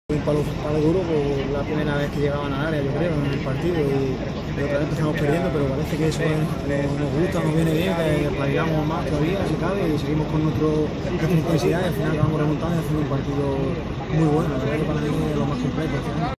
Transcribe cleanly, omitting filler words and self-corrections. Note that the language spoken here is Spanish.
Un palo duro por la primera vez que llegaban al área, yo creo, en el partido y otra vez empezamos perdiendo, pero parece que eso nos gusta, nos viene bien, que planeamos más todavía, si cabe, y seguimos con nuestra intensidad y al final acabamos remontando y haciendo un partido muy bueno. La verdad que para mí es lo más completo.